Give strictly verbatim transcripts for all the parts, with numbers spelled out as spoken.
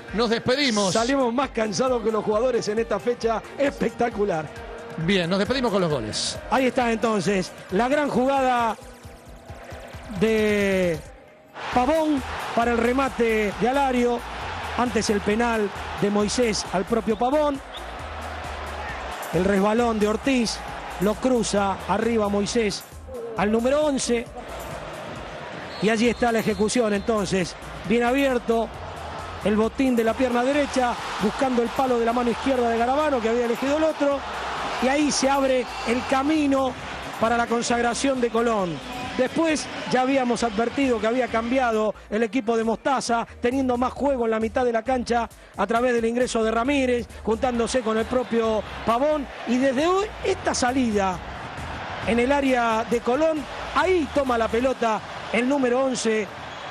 nos despedimos. Salimos más cansados que los jugadores en esta fecha espectacular. Bien, nos despedimos con los goles. Ahí está entonces la gran jugada de Pavón para el remate de Alario. Antes el penal de Moisés al propio Pavón. El resbalón de Ortiz lo cruza arriba Moisés al número once. Y allí está la ejecución entonces. Bien abierto el botín de la pierna derecha, buscando el palo de la mano izquierda de Garabano, que había elegido el otro. Y ahí se abre el camino para la consagración de Colón. Después ya habíamos advertido que había cambiado el equipo de Mostaza, teniendo más juego en la mitad de la cancha a través del ingreso de Ramírez, juntándose con el propio Pavón. Y desde hoy, esta salida en el área de Colón, ahí toma la pelota el número once.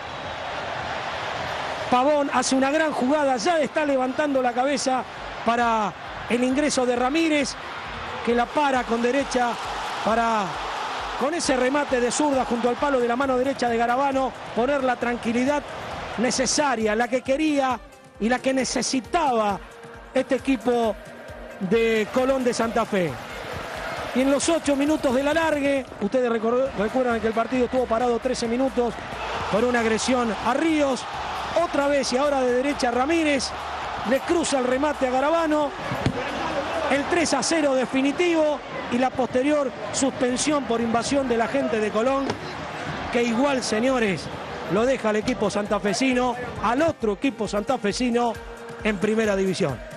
Pavón hace una gran jugada, ya está levantando la cabeza para el ingreso de Ramírez, que la para con derecha para, con ese remate de zurda junto al palo de la mano derecha de Garabano, poner la tranquilidad necesaria, la que quería y la que necesitaba este equipo de Colón de Santa Fe. Y en los ocho minutos del alargue, ustedes recuerdan que el partido estuvo parado trece minutos por una agresión a Ríos. Otra vez y ahora de derecha Ramírez, le cruza el remate a Garabano. El tres a cero definitivo y la posterior suspensión por invasión de la gente de Colón, que igual, señores, lo deja el equipo santafesino al otro equipo santafesino en primera división.